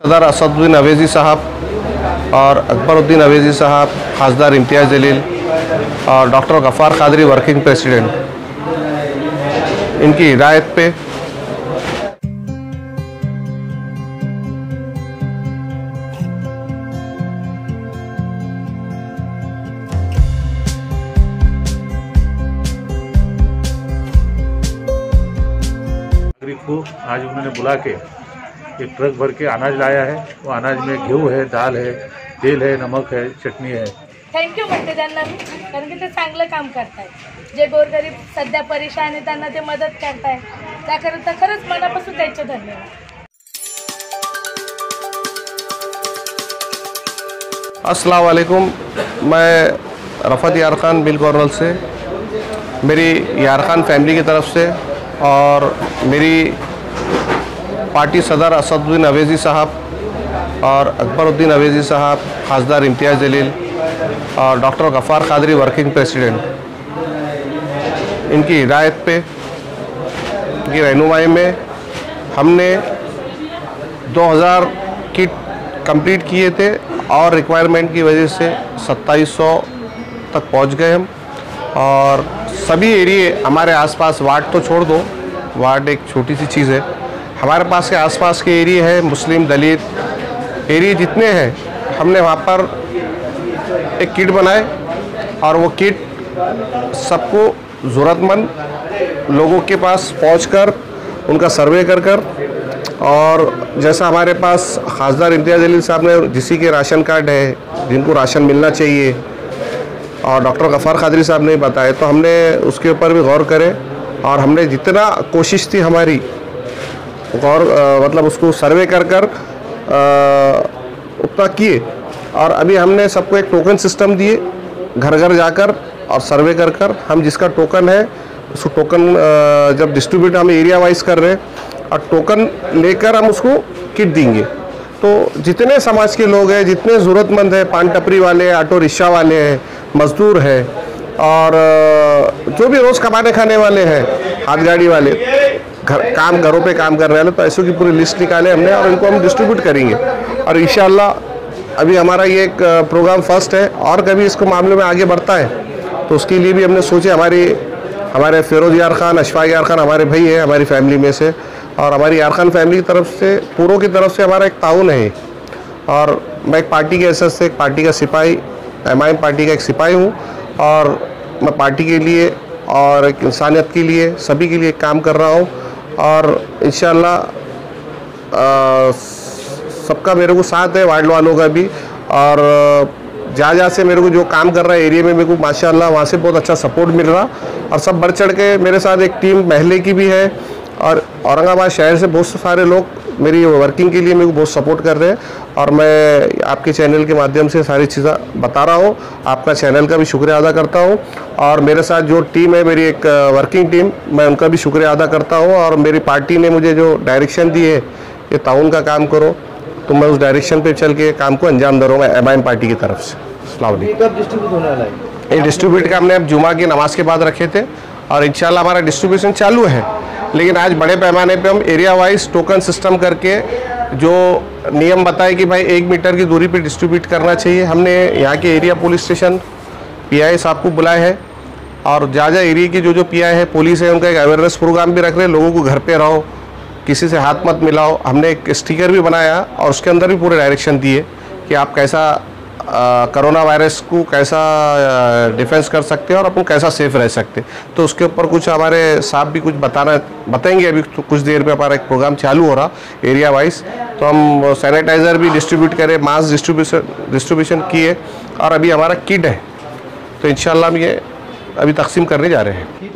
सदर असदुद्दीन अवैज़ी साहब और अकबरुद्दीन अवैज़ी साहब, खासदार इम्तियाज़ जलील और doctor Gaffar Qadri working president, इनकी हिदायत पे नागरिक को आज उन्होंने बुला के एक ट्रक भर के अनाज लाया है। वो अनाज में गेहूँ है, दाल है, तेल है, नमक है, चटणी है। थँक्यू म्हणते त्यांना मी, कारण की ते चांगलं काम करतायत। जे गोरगरीब सध्या परेशान आहे त्यांना ते मदत करतायत, त्याकरता खरंच मनापासून त्यांचे धन्यवाद। अस्सलाम वालेकुम। मैं रफ़त यार खान बिल कॉर्नल से, मेरी यार खान फैमिली की तरफ से और मेरी पार्टी सदर असदुद्दीन अवैज़ी साहब और अकबरुद्दीन अवैज़ी साहब, खासदार इम्तियाज़ जलील और doctor Gaffar Qadri working president, इनकी हिदायत पे, इनकी रहनुमाई में हमने 2000 किट कंप्लीट किए थे और रिक्वायरमेंट की वजह से 2700 तक पहुंच गए हम। और सभी एरिए हमारे आसपास, वार्ड तो छोड़ दो, वार्ड एक छोटी सी चीज़ है, हमारे पास के आसपास के एरिए हैं, मुस्लिम दलित एरिए जितने हैं, हमने वहाँ पर एक किट बनाए और वो किट सबको ज़रूरतमंद लोगों के पास पहुंचकर उनका सर्वे कर और जैसा हमारे पास खासदार इम्तियाज़ जलील साहब ने, जिसी के राशन कार्ड है, जिनको राशन मिलना चाहिए, और डॉक्टर गफ़ार कादरी साहब ने बताया, तो हमने उसके ऊपर भी गौर करें और हमने जितना कोशिश थी हमारी मतलब उसको सर्वे कर उतना किए। और अभी हमने सबको एक टोकन सिस्टम दिए, घर घर जाकर और सर्वे कर हम जिसका टोकन है उसको टोकन जब डिस्ट्रीब्यूट हम एरिया वाइज कर रहे हैं और टोकन लेकर हम उसको किट देंगे। तो जितने समाज के लोग हैं, जितने ज़रूरतमंद हैं, पान टपरी वाले, ऑटो रिक्शा वाले हैं, मज़दूर हैं और जो भी रोज़ कमाने खाने वाले हैं, हाथ गाड़ी वाले, घरों पे काम करने वाले, तो ऐसों की पूरी लिस्ट निकाले हमने और इनको हम डिस्ट्रीब्यूट करेंगे। और इंशाअल्लाह अभी हमारा ये एक प्रोग्राम फर्स्ट है और कभी इसको मामले में आगे बढ़ता है तो उसके लिए भी हमने सोचे, हमारे फिरोज़ यार खान, अशफाक यार खान हमारे भाई हैं हमारी फैमिली में से, और हमारी यार खान फैमिली की तरफ से, पूरों की तरफ से हमारा एक ताउन है। और मैं एक पार्टी के हैसियत से, एक पार्टी का सिपाही, एमआईएम पार्टी का एक सिपाही हूँ और मैं पार्टी के लिए और एक इंसानियत के लिए, सभी के लिए काम कर रहा हूँ। और इंशाअल्लाह सबका मेरे को साथ है, वार्ड वालों का भी, और जहाँ से मेरे को जो काम कर रहा है एरिया में, मेरे को माशाअल्लाह वहाँ से बहुत अच्छा सपोर्ट मिल रहा और सब बढ़ चढ़ के मेरे साथ एक टीम महल्ले की भी है और औरंगाबाद शहर से बहुत सारे लोग मेरी वर्किंग के लिए मेरे को बहुत सपोर्ट कर रहे हैं। और मैं आपके चैनल के माध्यम से सारी चीज़ें बता रहा हूँ, आपका चैनल का भी शुक्रिया अदा करता हूँ और मेरे साथ जो टीम है, मेरी एक वर्किंग टीम, मैं उनका भी शुक्रिया अदा करता हूँ। और मेरी पार्टी ने मुझे जो डायरेक्शन दी है, ये ताउन का काम करो, तो मैं उस डायरेक्शन पर चल के काम को अंजाम दे रहा हूँ एमआईएम पार्टी की तरफ से। कब डिस्ट्रीब्यूट होने वाला है? ये डिस्ट्रीब्यूट का हमने अब जुमा की नमाज के बाद रखे थे और इंशाल्लाह हमारा डिस्ट्रीब्यूशन चालू है। लेकिन आज बड़े पैमाने पे हम एरिया वाइज टोकन सिस्टम करके जो नियम बताए कि भाई 1 मीटर की दूरी पे डिस्ट्रीब्यूट करना चाहिए, हमने यहाँ के एरिया पुलिस स्टेशन पीआई साहब को बुलाए हैं और जहाँ एरिया की जो पीआई है, पुलिस है, उनका एक अवेयरनेस प्रोग्राम भी रख रहे हैं, लोगों को घर पे रहो, किसी से हाथ मत मिलाओ। हमने एक स्टिकर भी बनाया और उसके अंदर भी पूरे डायरेक्शन दिए कि आप कैसा कोरोना वायरस को कैसा डिफेंस कर सकते हैं और अपन कैसा सेफ रह सकते हैं। तो उसके ऊपर कुछ हमारे साहब भी कुछ बताएंगे। अभी तो कुछ देर में हमारा एक प्रोग्राम चालू हो रहा एरिया वाइज, तो हम सैनिटाइज़र भी डिस्ट्रीब्यूट करें, मास्क डिस्ट्रीब्यूशन किए और अभी हमारा किट है, तो इंशाल्लाह हम ये अभी तकसीम करने जा रहे हैं।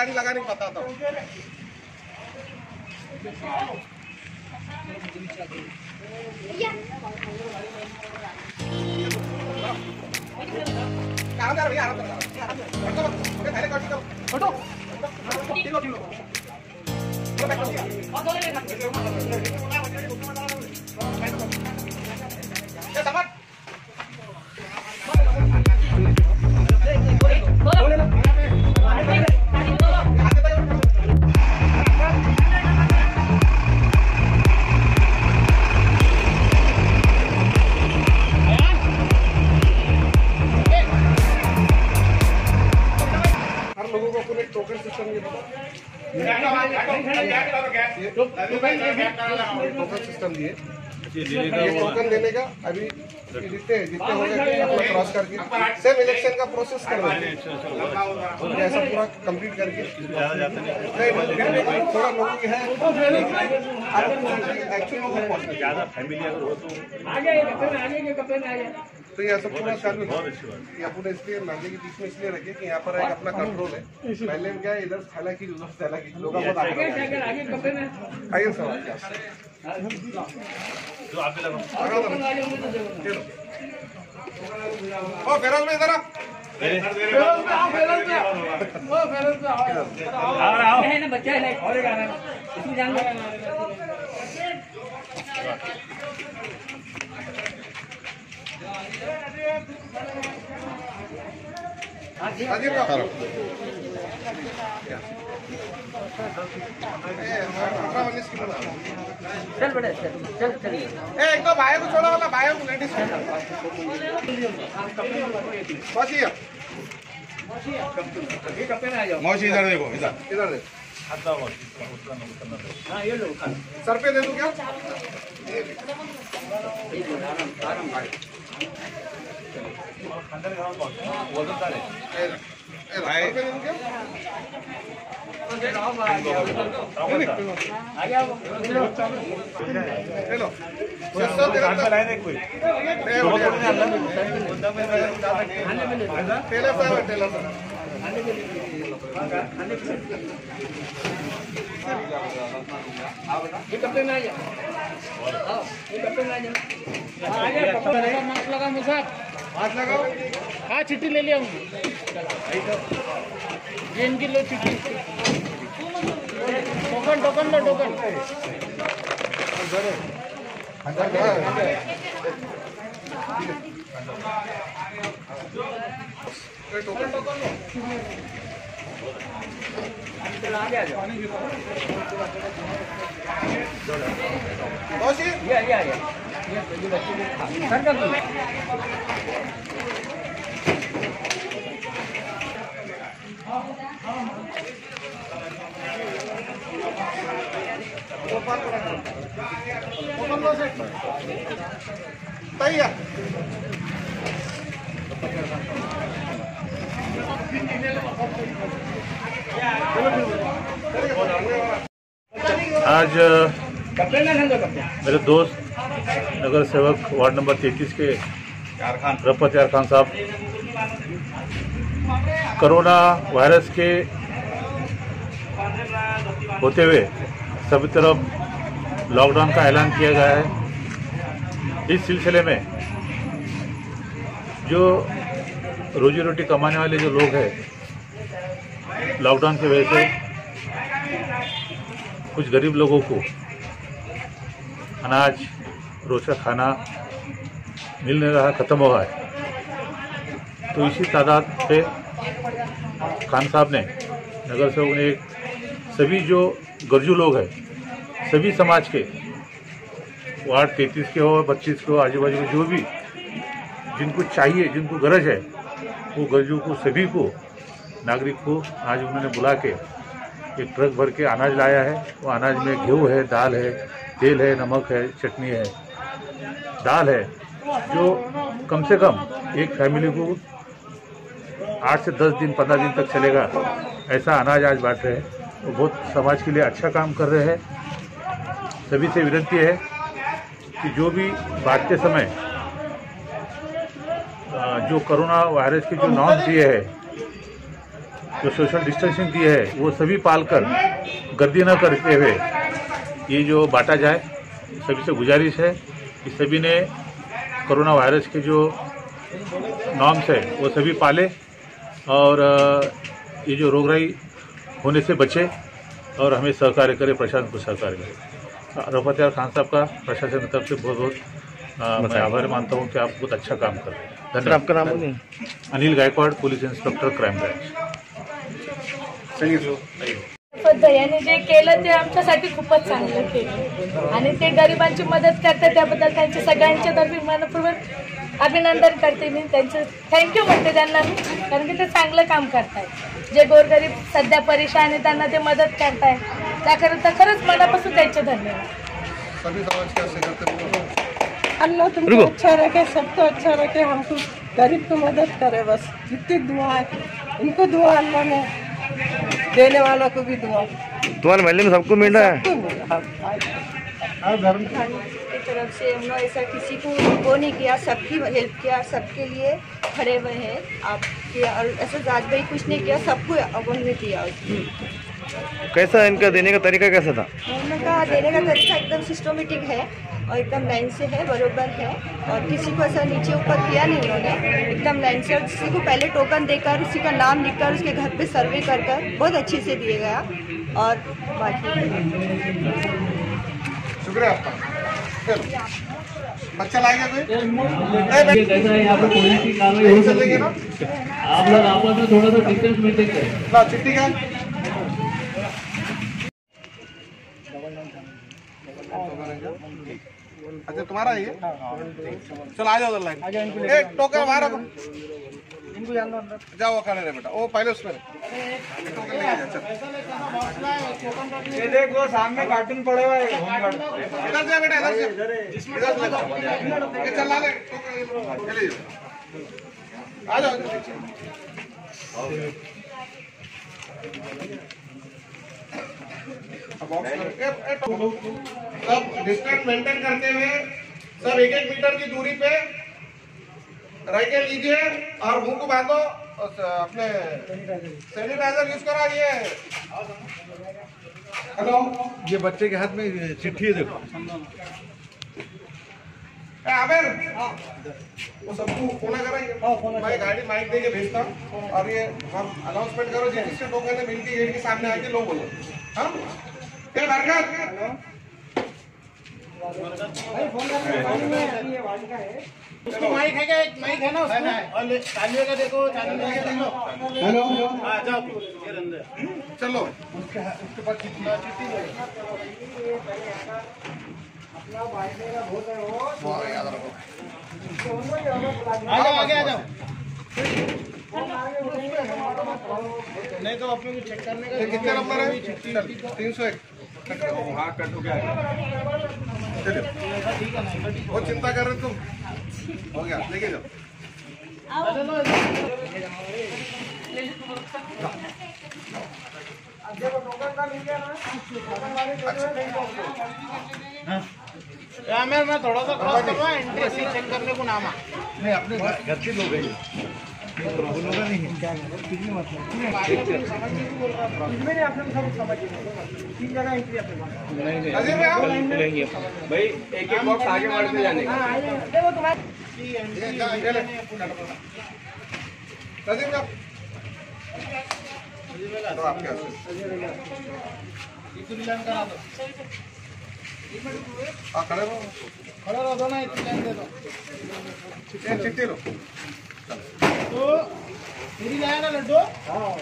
गाड़ी लगाने को बताता हूँ। लोगों को पूरे टोकन सिस्टम टोकन सिस्टम दिए, ये टोकन देने का अभी जितने हो गए अपना क्रॉस करके सेम इलेक्शन का प्रोसेस कर रहे हैं, ऐसा पूरा कंप्लीट करके नहीं थोड़ा लोगों की है ज़्यादा फैमिली अगर हो तो तो ये सब पूरा चालू है। ये पूरा इसलिए नाले के बीच में इसलिए रखे कि यहाँ पर एक अपना कंट्रोल है। पहले क्या है, इधर थैला की उधर थैला की लोगों को आइए सवाल जो आगे लगा ओ फेरोज में इधर आओ है ना बच्चा है और एक आ रहा है इसमें जान हाजिर चल बेटा चल एक तो भाई को छोड़ा वाला भाई को लेडीज मौसी इधर देखो, इधर इधर दे हाँ ये लो सर पे दे दूं क्या? सर पे दे दूं क्या? हेलो टेलर ये कपड़े में आ जा ये कपड़े में आ जा मास्क लगा मुझे हाथ लगाओ। हाँ चिट्ठी ले लिया हूँ ये इनकी लो चिट्ठी टोकन टोकन लो टोकन टोकन टोकन लो मौसी ये सर का तैयार आज मेरे दोस्त नगर सेवक वार्ड नंबर 33 के रफत यार खान साहब कोरोना वायरस के होते हुए सभी तरफ लॉकडाउन का ऐलान किया गया है। इस सिलसिले में जो रोजी रोटी कमाने वाले जो लोग हैं लॉकडाउन की वजह से कुछ गरीब लोगों को अनाज रोज का खाना मिल नहीं रहा, ख़त्म हो रहा है। तो इसी तादाद पे खान साहब ने नगर सेवक ने एक सभी जो गरजू लोग हैं सभी समाज के वार्ड 33 के हो 32 के हो आजू बाजू के जो भी जिनको चाहिए जिनको गरज है वो गरजू को सभी को नागरिक को आज उन्होंने बुला के एक ट्रक भर के अनाज लाया है। वो अनाज में गेहूँ है, दाल है, तेल है, नमक है, चटनी है, दाल है, जो कम से कम एक फैमिली को 8 से 10 दिन 15 दिन तक चलेगा ऐसा अनाज आज बांट रहे हैं। वो बहुत समाज के लिए अच्छा काम कर रहे हैं। सभी से विनती है कि जो भी बांटते समय जो कोरोना वायरस के जो नॉर्म्स दिए हैं जो सोशल डिस्टेंसिंग दी है वो सभी पालकर गर्दी न करते हुए ये जो बांटा जाए। सभी से गुजारिश है कि सभी ने कोरोना वायरस के जो नॉर्म्स है वो सभी पाले और ये जो रोगराई होने से बचे और हमें सहकार्य करे, प्रशासन को सहकार्य करे। रफत यार खान साहब का प्रशासन की तरफ से बहुत बहुत मैं आभार मानता हूँ कि आप बहुत अच्छा काम कर रहे हैं। धन्यवाद। आपका नाम बोलिए। Anil Gaikwad, police inspector, crime branch. भैयाने जे केलं ते आमच्यासाठी खूपच चांगलं केलं आणि ते गरिबांची मदत करतात, त्याबद्दल त्यांचे सगळ्यांच्या तर्फे मनपूर्वक अभिनंदन करते मी। त्यांचं थँक्यू म्हणते त्यांना मी, कारण की ते चांगलं काम करतायत। जे गोरगरीब सध्या परेशान आहे त्यांना ते मदत करतायत, त्याकरिता खरंच मनापासून त्यांचे धन्यवाद। सभी समाज के ऐसे करते अल्लाह तुमको अच्छा रखे, सबको अच्छा रखे, हमको गरीब को मदद करे, बस जितनी दुआ है इनको दुआ, अल्लाह ने देने वालों को भी दुआ। तुम्हारे महल्ले में सबको मिल रहा है? की तरफ से हम लोग ऐसा किसी को वो नहीं किया, सबकी हेल्प किया, सबके लिए खड़े हुए हैं आपके, और ऐसा जात भाई कुछ नहीं किया, सबको उन्होंने दिया। कैसा इनका देने का तरीका कैसा था? उनका देने का तरीका एकदम सिस्टमेटिक है और एकदम लाइन से है, बरोबर है, और किसी को ऐसा नीचे ऊपर किया नहीं उन्होंने, एकदम लाइन से। और किसी को पहले टोकन देकर उसी का नाम लिखकर उसके घर पे सर्वे कर बहुत अच्छे से दिए गया। और बाकी शुक्रिया आपका। बच्चा लाएगा कोई? कैसा है यहाँ पे पुलिस की कार्रवाई हो सकती है? आप लोग आपस में थोड़ा सा डिस्टेंस मेंटेन करें। ना चिट्ठी का अच्छा तुम्हारा है ये? चलो आ जाओ उधर लाइन। एक टोकन बाहर रखो, इनको जाओ खड़े रहे बेटा, वो पहले उसमें ये देख वो सामने कार्टून पड़े हुआ है, इधर से बेटा, इधर से चल ला ले, आ जाओ। सब डिस्टेंस मेंटेन करते हुए सब 1-1 मीटर की दूरी पे रह के लीजिए और मुंह को बांधो, अपने सैनिटाइजर यूज करा। ये हेलो, ये बच्चे के हाथ में चिट्ठी है, देखो। आमिर, वो सबको फोन कराइए, मैं गाड़ी माइक देके भेजता हूँ और ये हम अनाउंसमेंट करो, जिससे टोकन है मिलके गेट के सामने आके लो बोलो। हाँ ये बरकत उसको माइक है क्या? एक माइक है ना उसको, और चालू का देखो, चालू का देखो। हेलो, हाँ जाओ ये अंदर चलो उसके बाद चिट्ठी याद रखो। आ जाओ, आगे आ जाओ, नहीं तो अपने को चेक करने का। कितने नंबर है? 301। हाँ कट हो गया। चलिए, वो चिंता कर रहे तुम, हो गया, लेके जाओ। मैं थोड़ा सा क्रॉस करवा, एंट्री चेक करने को नामा नहीं, अपने घर के लोग हैं, वो लोग नहीं क्या कितनी मतलब इसमें आपने सब समझ 3 जगह एंट्री अपने भाई एक बॉक्स आगे बढ़ते जाने का। देखो तुम्हारे खड़ा रहो, दो ना लाइन दे दो, चिट्ठी लो। तो मेरी लाया ना लड्डू। हाँ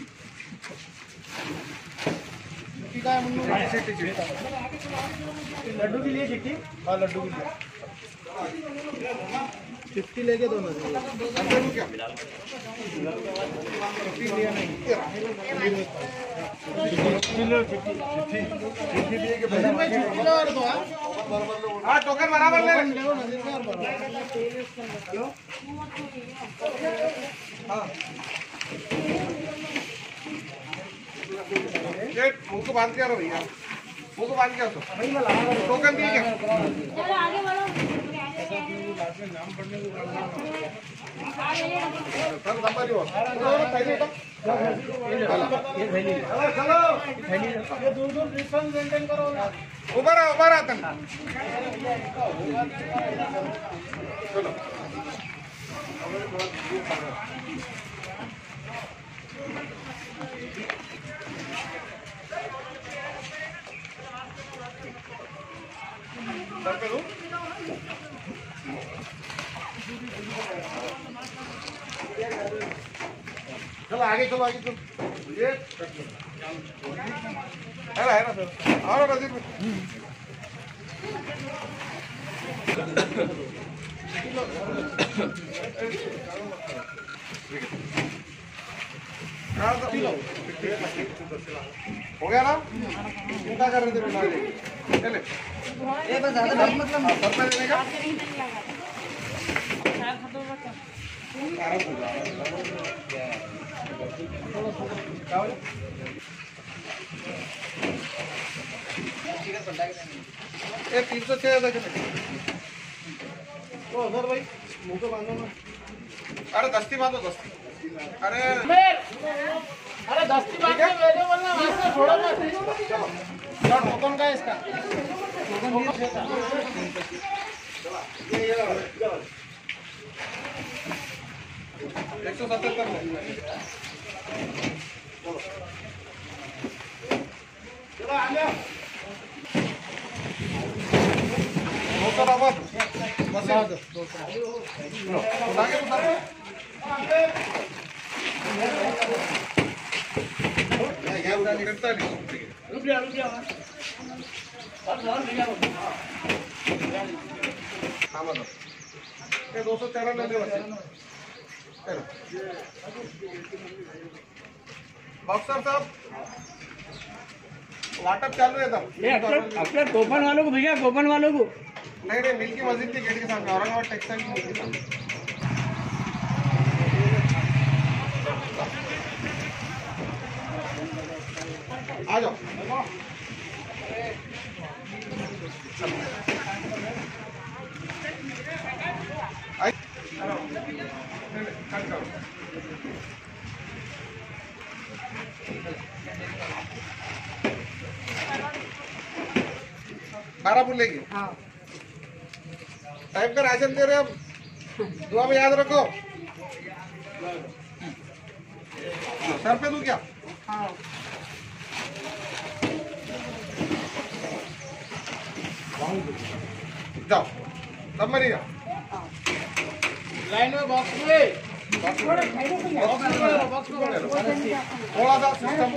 चिट्ठी का है मुन्नू, लड्डू के लिए चिट्ठी। हाँ लड्डू के लिए चिट्ठी लेके दो ना, चिट्ठी लिया नहीं, चिट्ठी दिए के चिट्ठी लो और दो। हाँ टोकन बराबर ले। ये मुंह को बांध के रहो भैया, मुंह को बांध के रहो। टोकन दिए क्या? चलो आगे बढ़ो। उभा राहा आता चलो आगे चलो ये है ना सर और नजदीक में हो गया ना क्या कर रहे थे चले ये बस ज़्यादा मतलब सर पे देने का ये 306 तो सर भाई मुंह तो बांधो ना अरे दस्ती बांधो दस्ती अरे दस्ती बांधो मेरे बोलना वास्ते छोड़ो मत चलो टोकन का इसका एक 177 चलो आ जाओ बस ये 213 ले बॉक्सर साहब वाटअप चालू है तब अपने गोपन वालों को भैया गोपन वालों को नहीं मिल्की मस्जिद के गेट के सामने औरंगाबाद टेक्सटाइल की मिल्की सामने आ जाओ बारह फुल लेगी हाँ टाइप का राशन दे रहे हम दुआ में याद रखो सर पे दूं क्या हाँ जाओ सब मरिएगा लाइन में बॉक्स में थोड़ा सा सिस्टम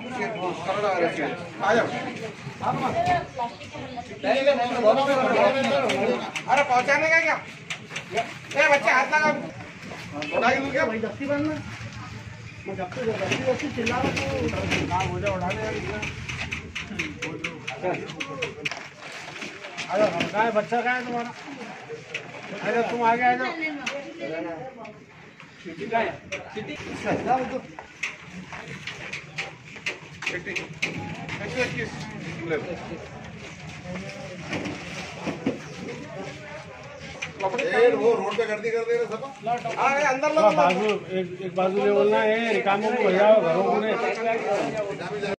आ जाओ अरे पहुंचाने का क्या ए बच्चे हाथ लगा उठा के दूं क्या भाई दस्ती बनना मैं जब तक दस्ती चिल्ला रहा हूं हो जाए उठाने आ जाओ कहाँ है बच्चा कहाँ है तुम्हारा अरे तुम आगे आ जाओ वो रोड पे गर्दी कर दे रहे सब अंदर बाजू एक बाजू ले बोलना है कामों को घरों में